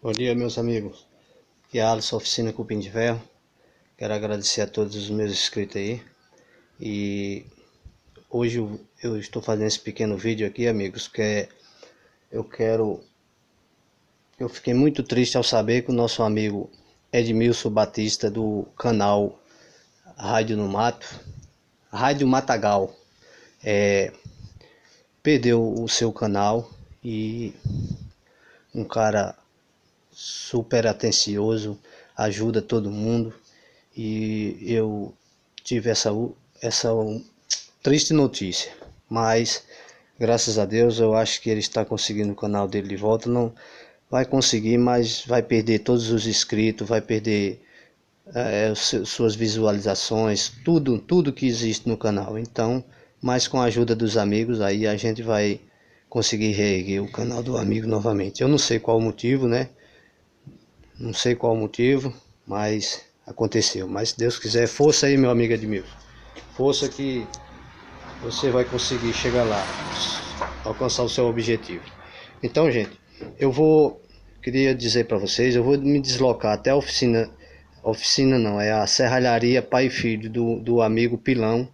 Bom dia, meus amigos. Aqui é a Alisson, Oficina Cupim de Ferro. Quero agradecer a todos os meus inscritos aí. E hoje eu estou fazendo esse pequeno vídeo aqui, amigos, eu quero... Eu fiquei muito triste ao saber que o nosso amigo Edmilson Batista, do canal Rádio no Mato, Rádio Matagal, perdeu o seu canal. E um cara super atencioso, ajuda todo mundo, e eu tive essa triste notícia, mas graças a Deus eu acho que ele está conseguindo o canal dele de volta. Não vai conseguir, mas vai perder todos os inscritos, vai perder suas visualizações, tudo que existe no canal. Então, mas com a ajuda dos amigos aí a gente vai conseguir reerguer o canal do amigo novamente. Eu não sei qual o motivo, né? Não sei qual o motivo, mas aconteceu. Mas se Deus quiser, força aí, meu amigo Edmilson. Força que você vai conseguir chegar lá, alcançar o seu objetivo. Então, gente, queria dizer para vocês, eu vou me deslocar até a oficina não, é a serralharia Pai e Filho do amigo Pilão.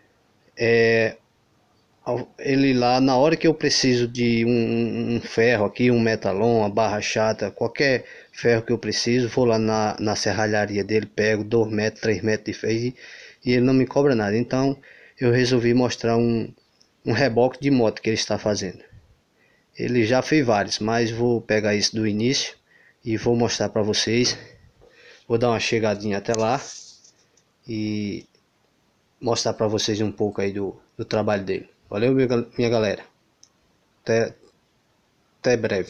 Ele lá, na hora que eu preciso de um ferro aqui, um metalon, uma barra chata, qualquer ferro que eu preciso, vou lá na serralharia dele, pego 2 metros, 3 metros de ferro e ele não me cobra nada. Então eu resolvi mostrar um reboque de moto que ele está fazendo. Ele já fez vários, mas vou pegar isso do início e vou mostrar para vocês. Vou dar uma chegadinha até lá e mostrar para vocês um pouco aí do trabalho dele. Valeu, minha galera. Até breve.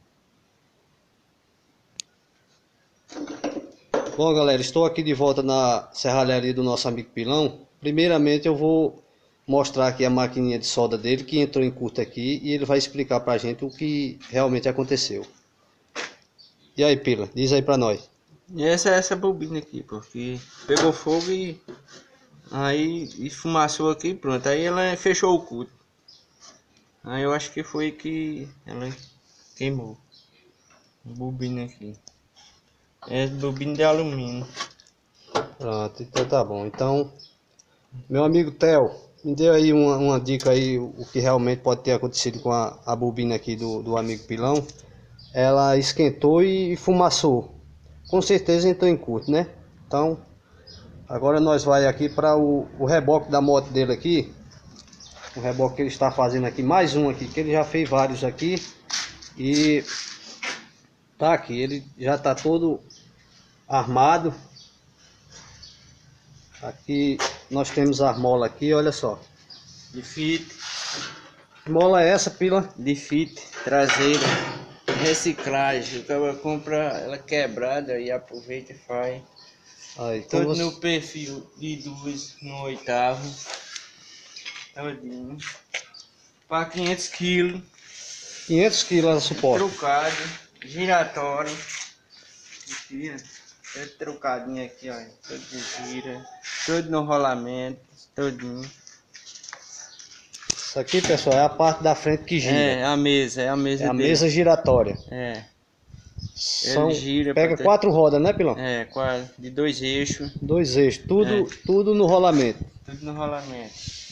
Bom, galera, estou aqui de volta na serralharia do nosso amigo Pilão. Primeiramente eu vou mostrar aqui a maquininha de solda dele, que entrou em curto aqui, e ele vai explicar pra gente o que realmente aconteceu. E aí, Pila, diz aí pra nós. Essa bobina aqui, porque pegou fogo e aí esfumaçou aqui, pronto. Aí ela fechou o curto. Aí eu acho que foi que ela queimou. Bobina aqui. É bobina de alumínio. Pronto, então tá bom. Então, meu amigo Theo, me dê aí uma dica aí, o que realmente pode ter acontecido com a bobina aqui do amigo Pilão. Ela esquentou e fumaçou. Com certeza entrou em curto, né? Então, agora nós vai aqui para o reboque da moto dele aqui. O reboque que ele está fazendo aqui, mais um aqui, que ele já fez vários aqui. E tá aqui, ele já tá todo armado. Aqui nós temos a mola aqui, olha só. De fit. Que mola é essa, Pila? De fit traseira. Reciclagem. O cara compra ela quebrada e aproveita e faz. Aí, Todo no perfil de 2 no 8º. Todinho. Para 500 kg. 500 quilos suporte. Trucado, giratório. Aqui, ó. É trucadinho aqui, ó. Todo de gira. Todo no rolamento. Todinho. Isso aqui, pessoal, é a parte da frente que gira. É a mesa É a dele. mesa giratória. É. São, Ele gira. pega 4 rodas, né, Pilão? É, quase. De 2 eixos. 2 eixos, tudo no rolamento. Tudo no rolamento.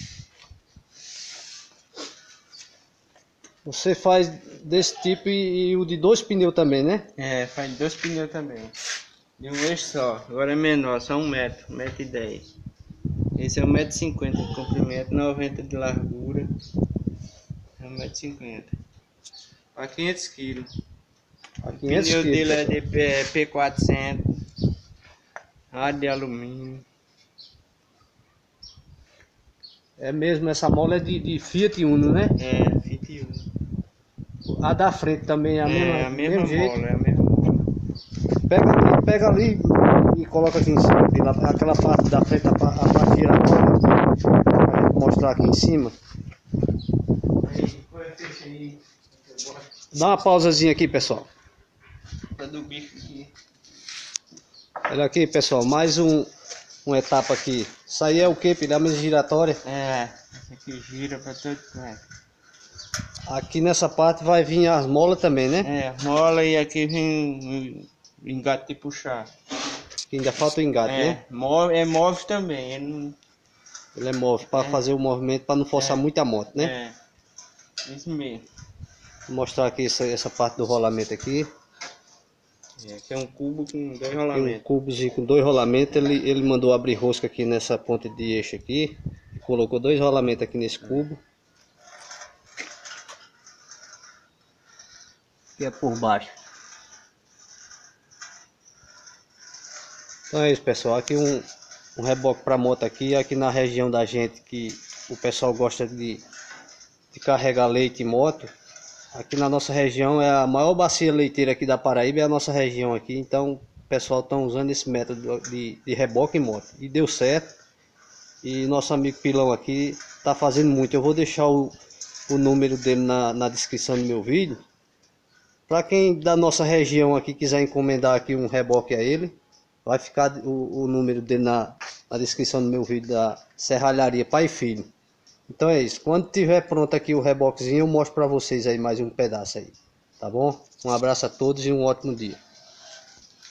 Você faz desse tipo e o de 2 pneus também, né? É, faz 2 pneus também. De um eixo só. Agora é menor, só 1 metro. 1,10 m. Esse é 1,50 m de comprimento, 90 de largura. É 1,50 m. Para 500 kg. O pneu dele é de P400. Rádio de alumínio. É mesmo, essa mola é de Fiat Uno, né? É, Fiat Uno. A da frente também é a mesma mesma jeito. mola, é a mesma mola. Pega ali e coloca aqui em cima. Aquela parte da frente, a parte giratória. Pra gente mostrar aqui em cima. Aí. Dá uma pausazinha aqui, pessoal. Tá do bicho aqui. Olha aqui, pessoal, mais uma etapa aqui. Isso aí é o que? A mesa giratória? É, esse aqui gira pra todo canto. Aqui nessa parte vai vir as molas também, né? É, mola e aqui vem o engate de puxar. Que ainda falta o engate, né? Move também. Ele é móvel para fazer o movimento, para não forçar muito a moto, né? Isso mesmo. Vou mostrar aqui essa parte do rolamento aqui. Aqui é um cubo com 2 Tem um rolamentos. cubozinho com 2 rolamentos. Ele mandou abrir rosca aqui nessa ponta de eixo aqui. E colocou 2 rolamentos aqui nesse cubo. Que é por baixo. Então é isso, pessoal. Aqui um reboque para moto aqui na região da gente, que o pessoal gosta de carregar leite em moto. Aqui na nossa região é a maior bacia leiteira aqui da Paraíba, é a nossa região aqui. Então o pessoal está usando esse método de reboque em moto. E deu certo. E nosso amigo Pilão aqui está fazendo muito. Eu vou deixar o número dele na descrição do meu vídeo. Para quem da nossa região aqui quiser encomendar aqui um reboque a ele, vai ficar o número dele na descrição do meu vídeo da Serralharia Pai e Filho. Então é isso. Quando tiver pronto aqui o reboquezinho, eu mostro para vocês aí mais um pedaço aí. Tá bom? Um abraço a todos e um ótimo dia.